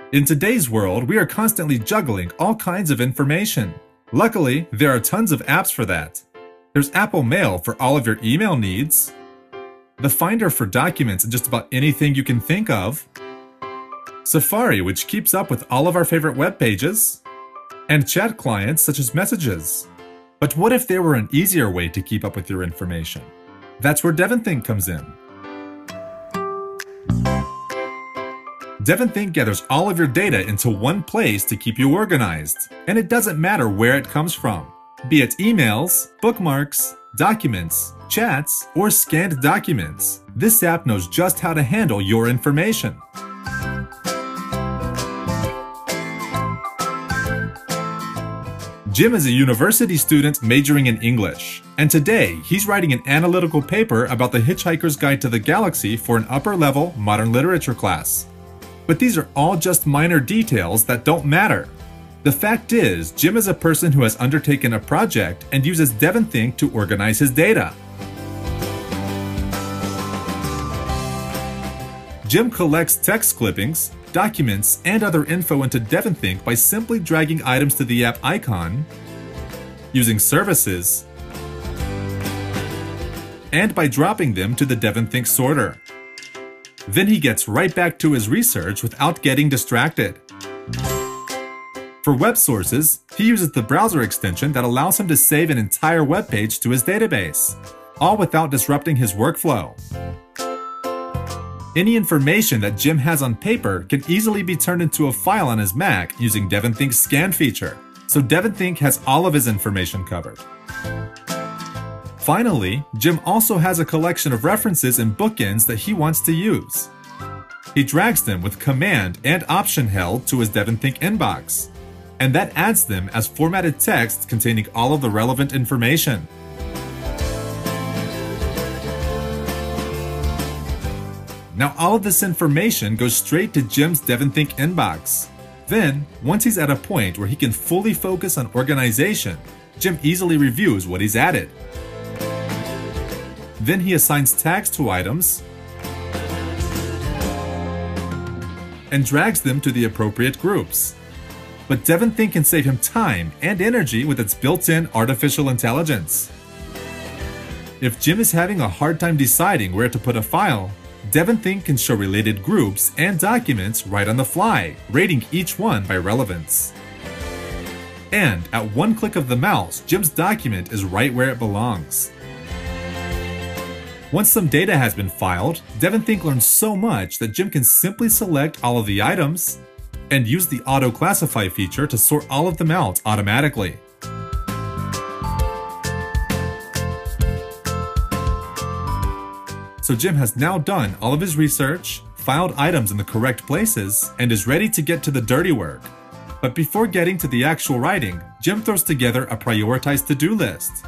In today's world, we are constantly juggling all kinds of information. Luckily, there are tons of apps for that. There's Apple Mail for all of your email needs, the Finder for documents and just about anything you can think of, Safari, which keeps up with all of our favorite web pages, and chat clients such as Messages. But what if there were an easier way to keep up with your information? That's where DevonThink comes in. DevonThink gathers all of your data into one place to keep you organized, and it doesn't matter where it comes from, be it emails, bookmarks, documents, chats, or scanned documents. This app knows just how to handle your information. Jim is a university student majoring in English, and today he's writing an analytical paper about The Hitchhiker's Guide to the Galaxy for an upper-level modern literature class. But these are all just minor details that don't matter. The fact is, Jim is a person who has undertaken a project and uses DevonThink to organize his data. Jim collects text clippings, documents, and other info into DevonThink by simply dragging items to the app icon, using services, and by dropping them to the DevonThink sorter. Then he gets right back to his research without getting distracted. For web sources, he uses the browser extension that allows him to save an entire web page to his database, all without disrupting his workflow. Any information that Jim has on paper can easily be turned into a file on his Mac using DevonThink's scan feature, so DevonThink has all of his information covered. Finally, Jim also has a collection of references and bookends that he wants to use. He drags them with Command and Option held to his DevonThink inbox, and that adds them as formatted text containing all of the relevant information. Now all of this information goes straight to Jim's DevonThink inbox. Then, once he's at a point where he can fully focus on organization, Jim easily reviews what he's added. Then he assigns tags to items and drags them to the appropriate groups. But DevonThink can save him time and energy with its built-in artificial intelligence. If Jim is having a hard time deciding where to put a file, DevonThink can show related groups and documents right on the fly, rating each one by relevance. And at one click of the mouse, Jim's document is right where it belongs. Once some data has been filed, DevonThink learns so much that Jim can simply select all of the items and use the Auto Classify feature to sort all of them out automatically. So Jim has now done all of his research, filed items in the correct places, and is ready to get to the dirty work. But before getting to the actual writing, Jim throws together a prioritized to-do list.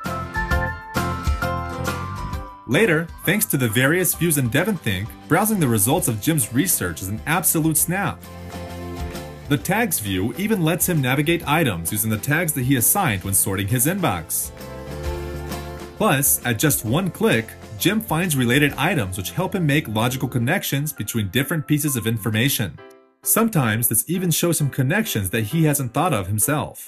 Later, thanks to the various views in DevonThink, browsing the results of Jim's research is an absolute snap. The Tags view even lets him navigate items using the tags that he assigned when sorting his inbox. Plus, at just one click, Jim finds related items which help him make logical connections between different pieces of information. Sometimes this even shows him connections that he hasn't thought of himself.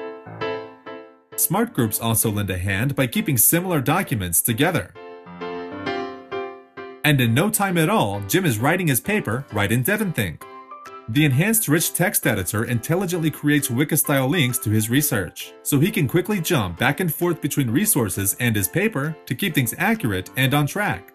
Smart groups also lend a hand by keeping similar documents together. And in no time at all, Jim is writing his paper right in DevonThink. The enhanced rich text editor intelligently creates Wiki-style links to his research, so he can quickly jump back and forth between resources and his paper to keep things accurate and on track.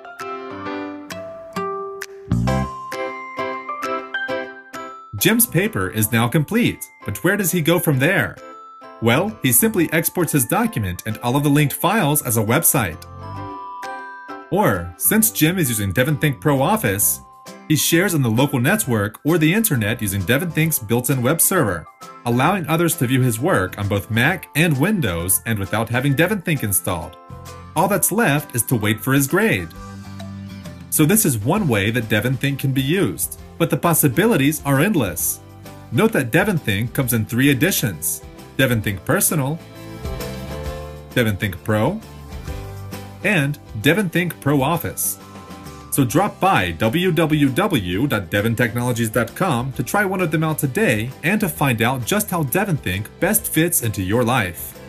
Jim's paper is now complete, but where does he go from there? Well, he simply exports his document and all of the linked files as a website. Or, since Jim is using DevonThink Pro Office, he shares on the local network or the internet using DevonThink's built-in web server, allowing others to view his work on both Mac and Windows and without having DevonThink installed. All that's left is to wait for his grade. So this is one way that DevonThink can be used, but the possibilities are endless. Note that DevonThink comes in 3 editions: DevonThink Personal, DevonThink Pro, and DevonThink Pro Office. So drop by www.devontechnologies.com to try one of them out today and to find out just how DevonThink best fits into your life.